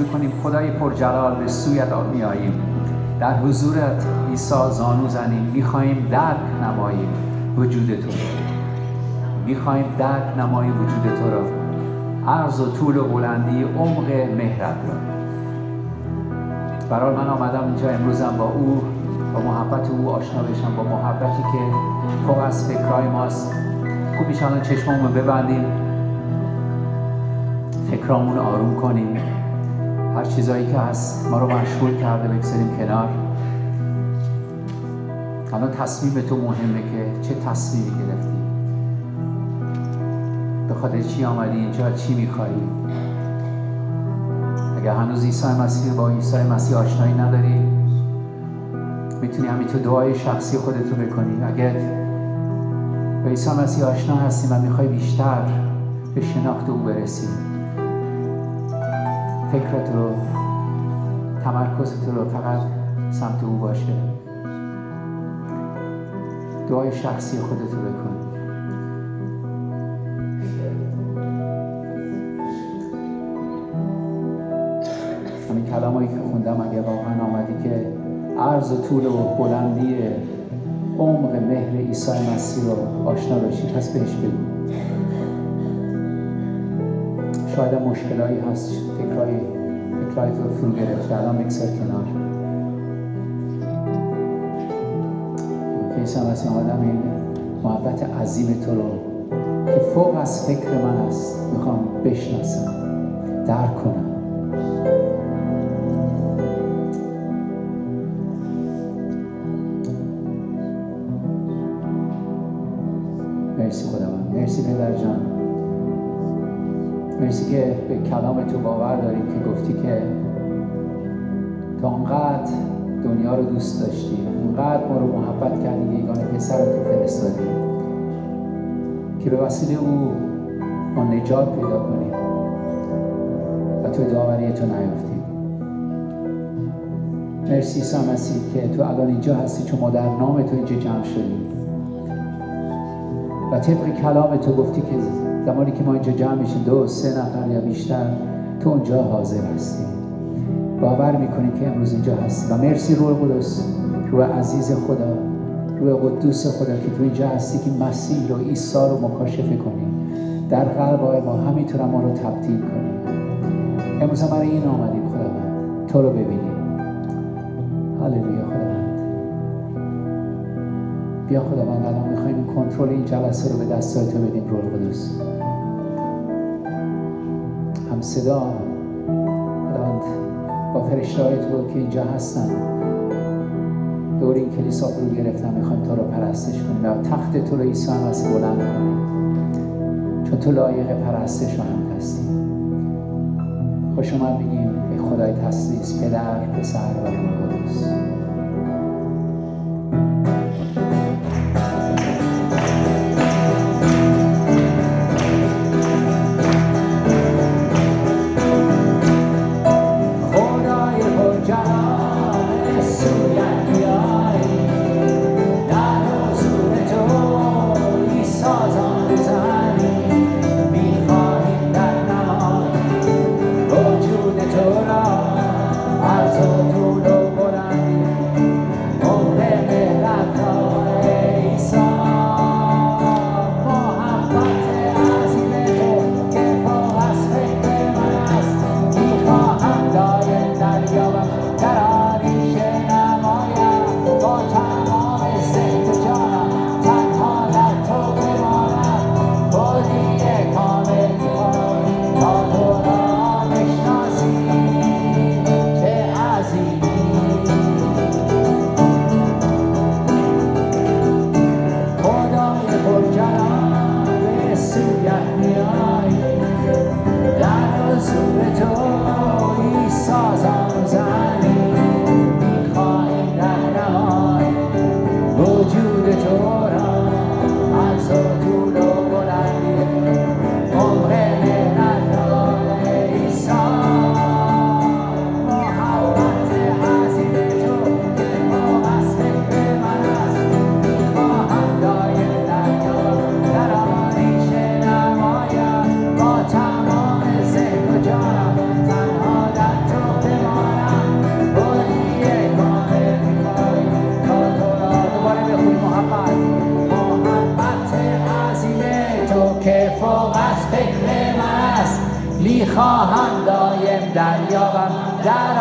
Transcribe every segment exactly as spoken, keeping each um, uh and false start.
شروع کنیم خدای پرجلال به سویت می آییم، در حضورت عیسی زانو زنیم، میخواهیم درک نماییم وجود تو، میخواهیم درک نماییم وجود تو را، عرض و طول و بلندی عمق مهرت را. برای من آمدم اینجا امروزم با او، با محبت او آشنا بشم، با محبتی که فوق از فکرهای ماست. خوب میشه الان چشمامون رو ببندیم، فکرامون رو آروم کنیم، هر چیزایی که هست ما رو مشغول کرده بگذاریم کنار. الان تصمیم تو مهمه که چه تصمیمی گرفتی، به خاطر چی آمدی اینجا، چی میخوایی. اگر هنوز عیسی مسیح با عیسی مسیح آشنایی نداری، میتونی همینطور دعای شخصی خودت رو بکنی. اگر با عیسی مسیح آشنا هستی و میخوای بیشتر به شناخت او برسی، فکرت رو، تمرکزت رو فقط سمت او باشه، دعای شخصی خودت رو بکن. همین کلامایی که خوندم اگه واقعا آمدی که عرض و طول و بلندی عمق مهر عیسی مسیح رو آشنا بشی، پس بهش بگو. شاید مشکلایی هست، فکرای فکرای تو فرو گرفته، الان بگذار کنار. عیسی مسیح آمدم این محبت عظیم تو رو که فوق از فکر من است میخوام بشناسم، درک کنم. مرسی خداوند، مرسی پدر جان، مرسی که به کلام تو باور داریم که گفتی که تو انقدر دنیا رو دوست داشتی، انقدر ما رو محبت کردی، یگانه پسر رو فرستادی که به وسیله او ما نجات پیدا کنیم و تو داوری تو نیافتیم. مرسی عیسی مسیح که تو الان اینجا هستی، چون ما در نام تو اینجا جمع شدیم و طبق کلام تو گفتی که زمانی که ما اینجا جمع میشیم دو سه نفر یا بیشتر، تو اونجا حاضر هستی. باور میکنیم که امروز اینجا هستی و مرسی روح قدس، روح عزیز خدا، روح قدوس خدا که تو اینجا هستی که مسیح و عیسی رو مکاشفه کنیم در قلب‌های ما، همینطور ما رو تبدیل کنیم. امروز برای این آمدیم خداوند، تو رو ببینیم. هللویا خداوند. بیا خداوند، الان میخوایم کنترل این جلسه رو به دستای تو بدیم. روح قدس هم صدا خداوند با فرشته‌های تو که اینجا هستن دور این کلیسا رو گرفتن، میخوایم تو رو پرستش کنیم و تخت تو رو عیسی مسیح بلند کنیم، چون تو لایق پرستش و هم هستی. خوش اومد بگیم ای خدای تسلیس، پدر، پسر و روح قدس. وجود تو را عرض و طول و بلندی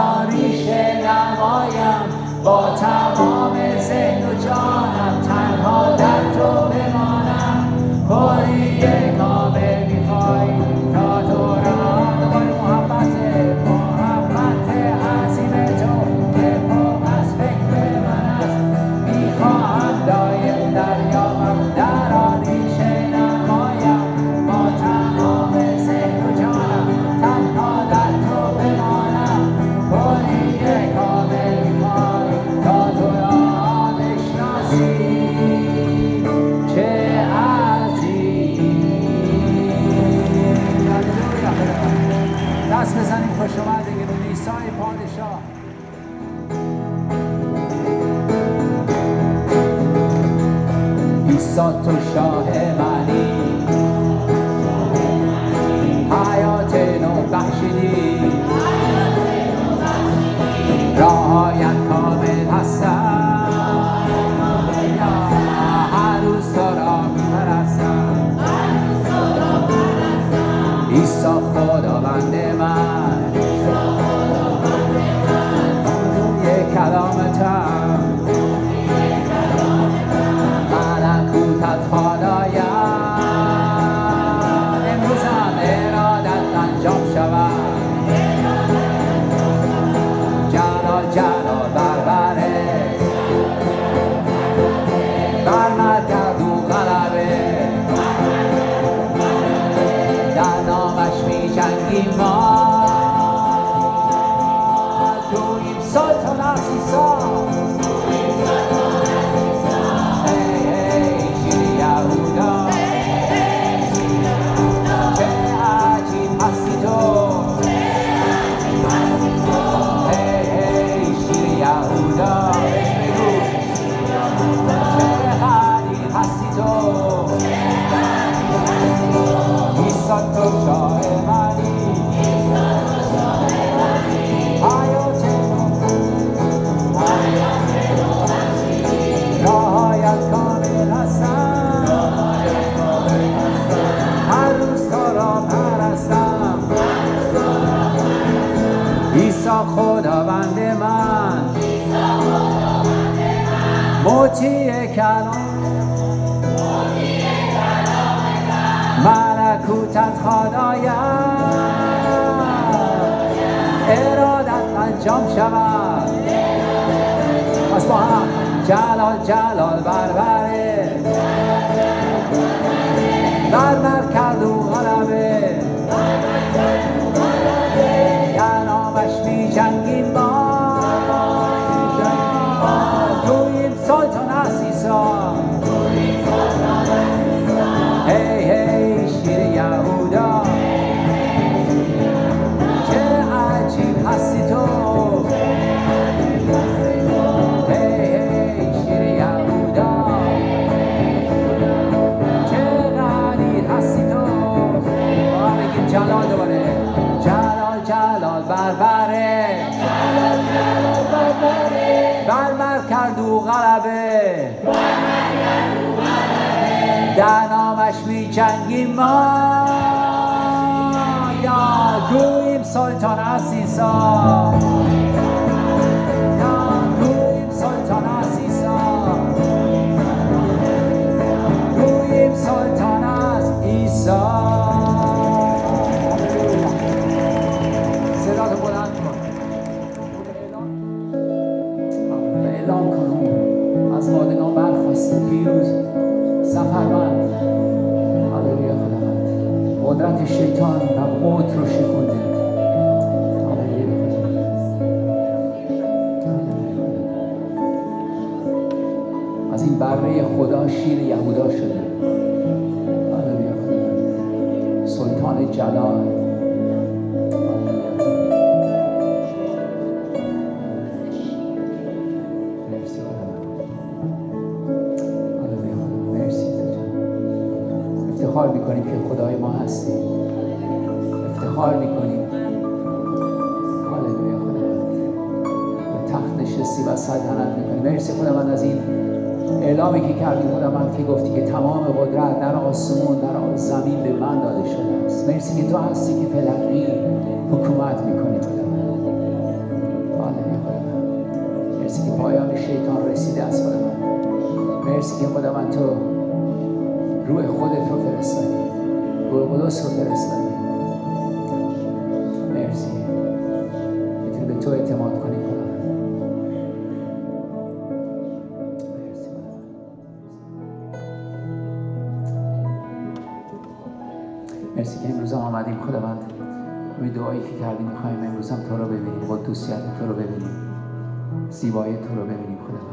آن ریشه نمایم با تمام ذهن و جانم تنها در تو بمانم پری کامل میخوای تا تو را دوباره محبت محبت عظیم تو که پر از فکر من است میخواهم دایم دریابم در آن ریشه نمایم با تمام ذهن و جانم تنها در تو بمانم پری کامل میخوای تا تو را بشناسی چه دست بزنیم خوش اومدگی به عیسی پادشاه. عیسی تو شاه منی حیات نو بخشیدی راهایت کامل هستم هر روز تو را میپرستم عیسی خداوند من یک کلامتم ملکوتت خدایم امروزم ارادت انجام شود جلال جلال بربره بر مرکز و غلبه در نامش می جنگیم ما تویم سلطان عزیزا ای ای شیر یهودا چه عجیب هستی تو ای ای شیر یهودا بگو چه غریب هستی تو عیسی تو شاه منی حیات راهایت کامل هستم هر روز تو را پرستم عیسی خداوند من مطیع کلام ملکوتت خدایم ارادت انجام شود پس با هم جلال جلال بربره بر مرکز و غلبه در نامش می جنگیم ما تویم سلطان عزیزا هی هی شیر یهودا چه عجیب هستی تو هی هی شیر یهودا چه غریب هستی تو با بگیم جلال دوباره جلال جلال بربره بر مرکز و غلبه در نامش می جنگیم ما یا گوییم سلطان عزیزا یا گوییم سلطان عزیزا گوییم سلطان از عیسی صدا تو بلند کن اعلام کن از مادگان برخواسته پیروز سفرمند هللویا خداوند قدرت شیطان و موت رو شکونده هللویا از این بره خدا شیر یهودا شده هللویا خداوند سلطان جلال افتخار میکنیم که خدای ما هستی افتخار میکنیم هللویا خداوند به تخت نشستی و سلطنت میکنیم مرسی خداوند از این اعلامی که کردی خداوند که گفتی که تمام قدرت در آسمون در زمین به من داده شده است مرسی که تو هستی که فلقی حکومت میکنی خداوند مرسی که خداوند تو روح خودت رو فرستادی، روح قدس رو فرستادی. مرسی میتونی به تو اعتماد کنی خداوند. مرسی مرسی که امروز هم آمدیم خداوند. همین دعایی که کردیم میخوایم امروز هم تو رو ببینیم، قدوسیت تو رو ببینیم، زیبایی تو رو ببینیم خداوند.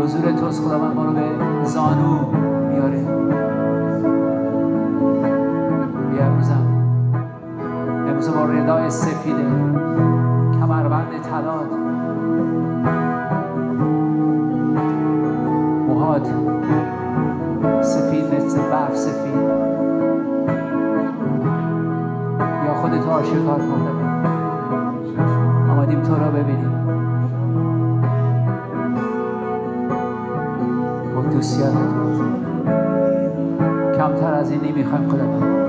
حضور توست خداوند ما رو به زانو میاره. بیا امروزم امروز با ردای سفیده کمربند طلات موهات سفید مثل برف سفید یا خودتو آشکار کن. آمدیم تو را ببینیم. قدوسیت کمتر از این نمیخوایم خداوند.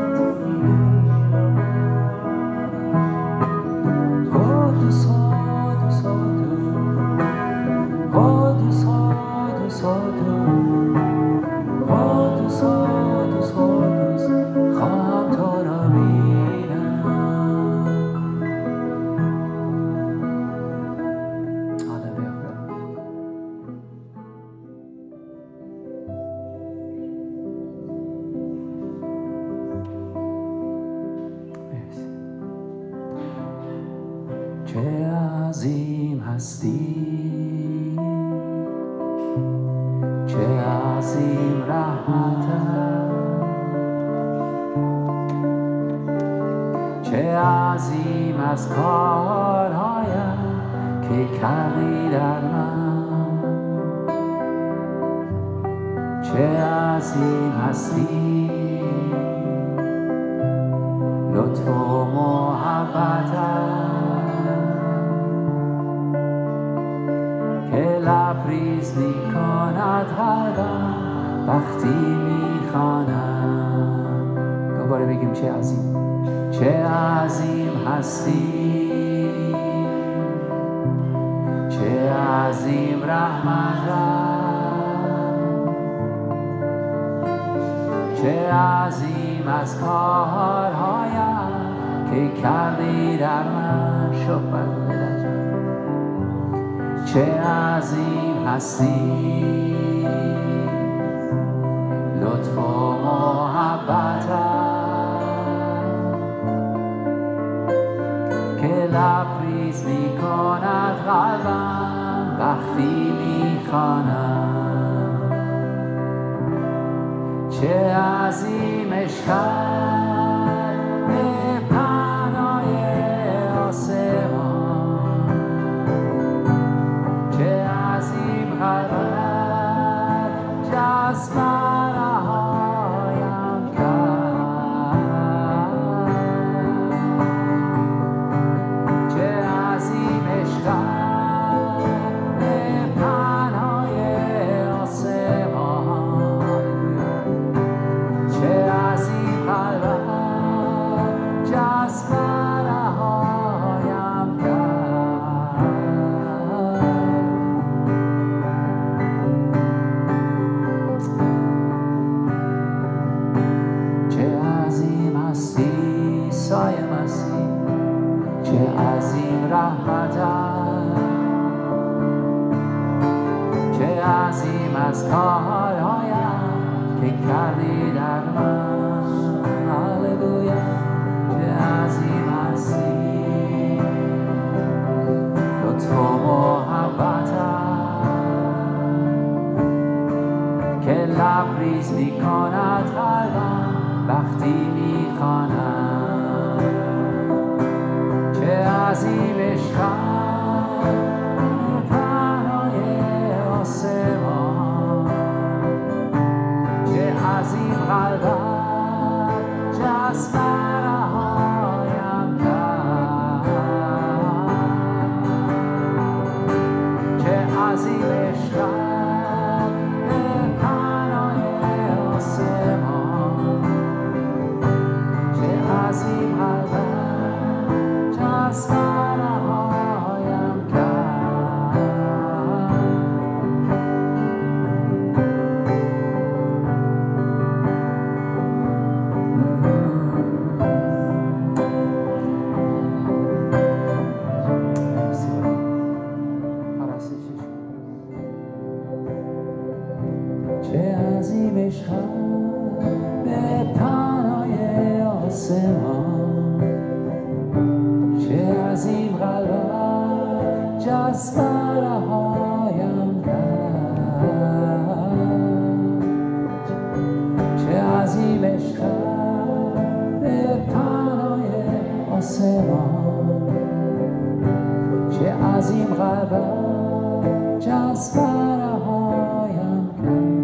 just for a high and که عظیم قلبم جذب رهایم کرد.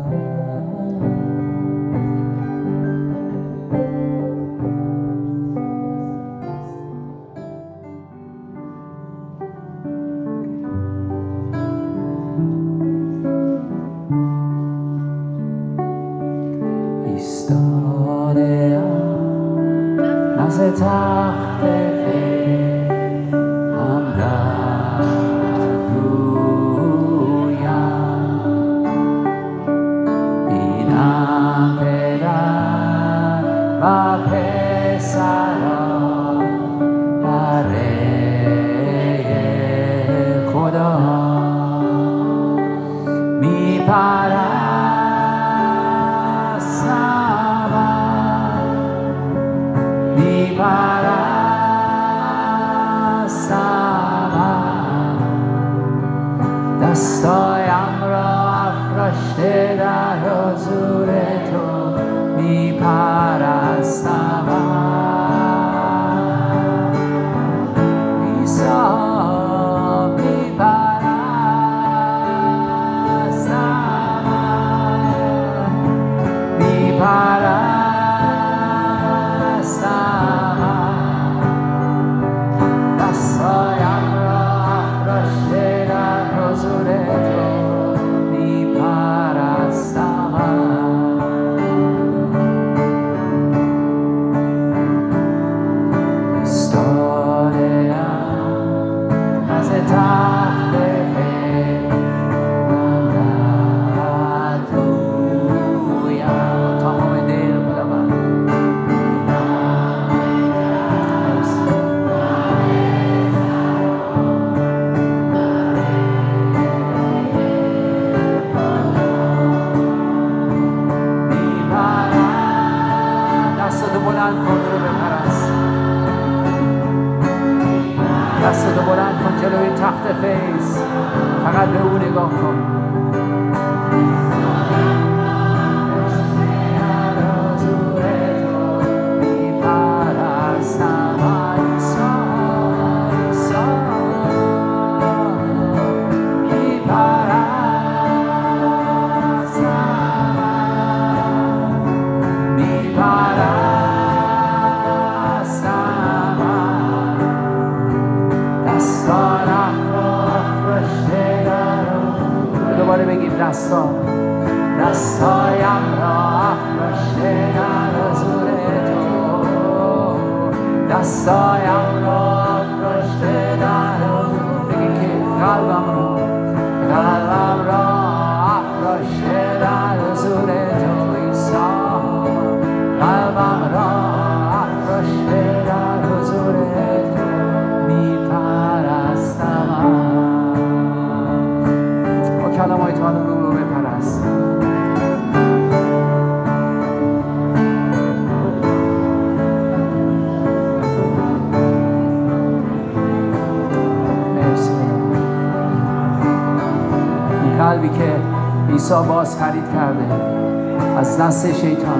ایستاده ام نزد تخت دستایم را افراشته در حضور تو می پرستم. عیسی می پرستم، می پرستم. دستایم را افراشته در حضور تو می پرستم. ایستاده ام از تخت خدمت رویم تمام دل خداوند. دستتو بلند کن رو بپرست. دستتو بلند کن جلوی تخت فیض، فقط به او نگاه کن. دوباره بگیم دستا دستایم را افراشته در حضور تو، دستایم را افراشته در حضور. بگیم که قلبم را قلبم را افراشته در حضور تو عیسی، قلبم را افراشته در حضور تو می پرستم. کلمای تو رو رو بپرست. مرسی. این قلبی که عیسی باز خرید کرده از دست شیطان،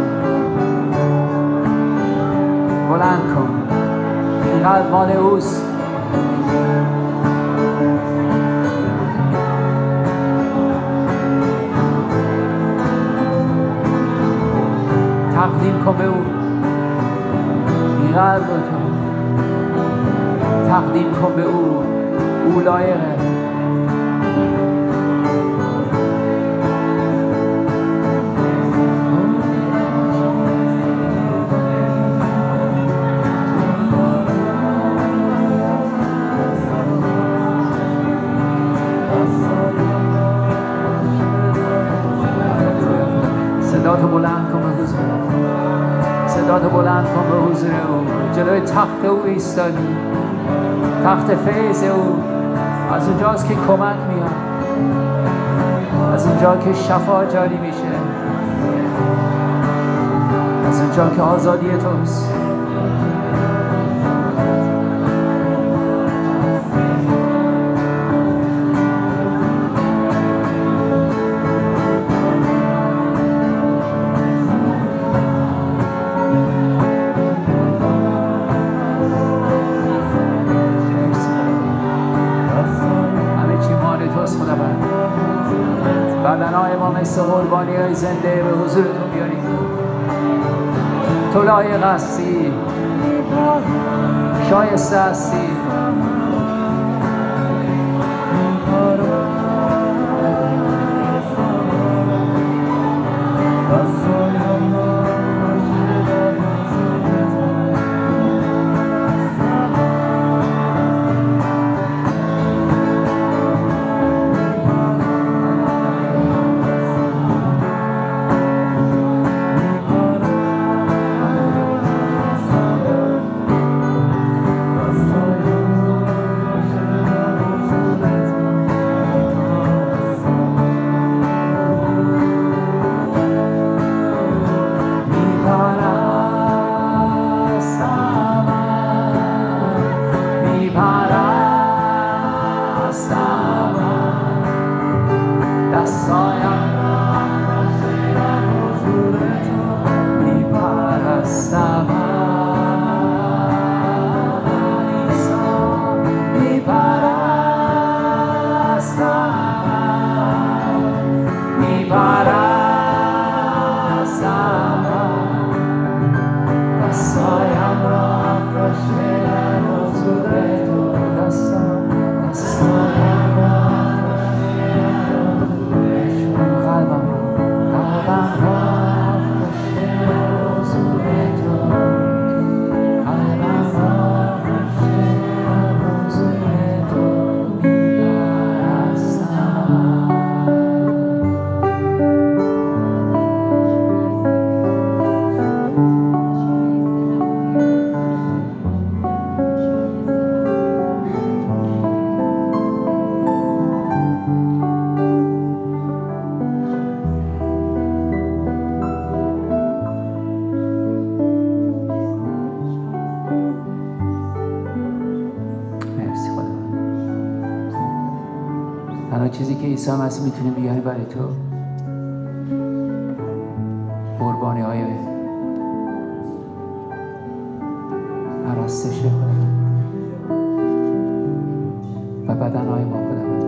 بلند کن. این قلب مال اوست. تقدیم کن به او. این قلب رو تو تقدیم کن به او. او لایقه. صداتو بلند کن به حضور او. صداتو بلند کن به حضور او. جلوی تخت او ایستادی، تخت فیض او. از اونجاست که کمک میاد، از اونجا که شفا جاری میشه، از اونجا که آزادی توست. خداوند. بدنهای ما مثل قربانی های زنده به حضورتون بیاریم. تو لایق هستی، شایسته هستی. چیزی که عیسی مسیح میتونه بیاره برای تو قربانی های پرستش خداوند و بدن های ما خداوند.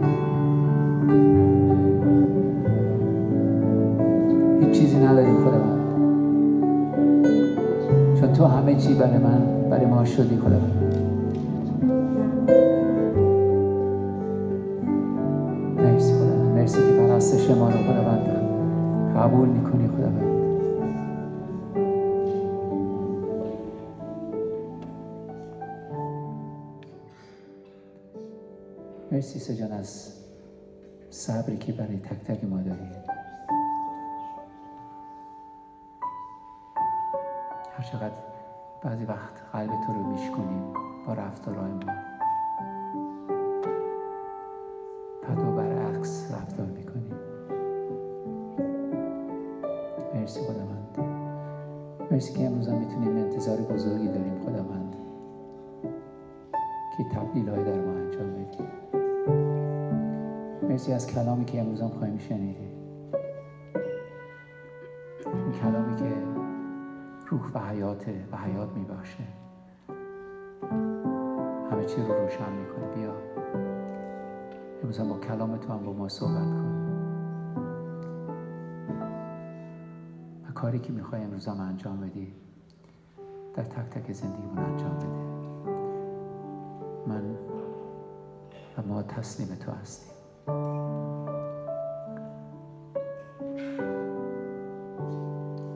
هیچ چیزی نداریم خداوند، چون تو همه چی برای من برای ما شدی خداوند. مرسی که پرستش ما رو خداوند قبول میکنی خداوند. مرسی عیسی جان از صبری که برای تک تک ما داری. هر چقدر بعضی وقت قلب تو رو میشکنیم با رفتارهای ما، پدو برعکس رفتار میکنیم. مرسی خداوند. مرسی که امروز هم میتونیم انتظار بزرگی داریم خداوند که تبدیل های در ما انجام بدیم. مرسی از کلامی که امروز هم خواهیم شنیدیم، این کلامی که روح و حیاته و حیات میبخشه، همه چی رو روشن میکنه. بیا امروز هم با کلام تو هم با ما صحبت کن و کاری که میخوای امروز هم انجام بدی در تک تک زندگیمون انجام بده. من و ما تسلیم تو هستیم.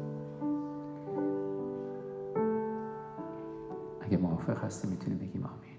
اگه موافق هستی میتونی بگیم آمین.